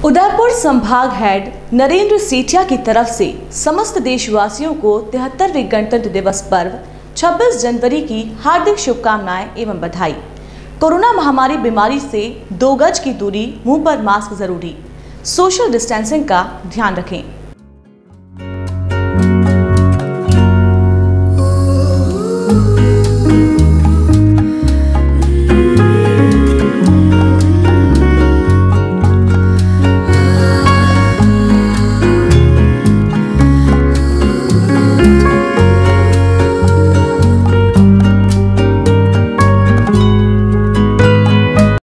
उदयपुर संभाग हेड नरेंद्र सेठिया की तरफ से समस्त देशवासियों को 73वें गणतंत्र दिवस पर्व 26 जनवरी की हार्दिक शुभकामनाएं एवं बधाई। कोरोना महामारी बीमारी से 2 गज की दूरी, मुंह पर मास्क जरूरी, सोशल डिस्टेंसिंग का ध्यान रखें।